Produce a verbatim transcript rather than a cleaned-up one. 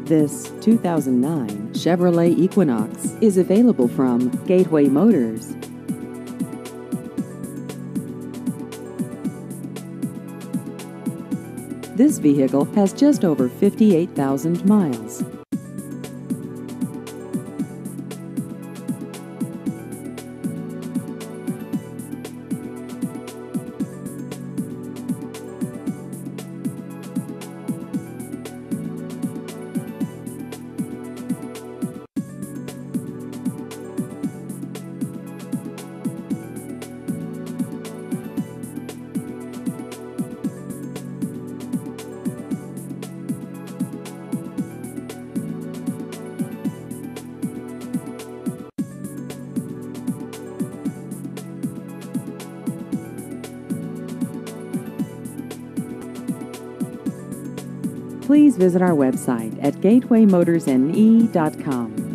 This two thousand nine Chevrolet Equinox is available from Gateway Motors. This vehicle has just over fifty-eight thousand miles. Please visit our website at gateway motors n e dot com.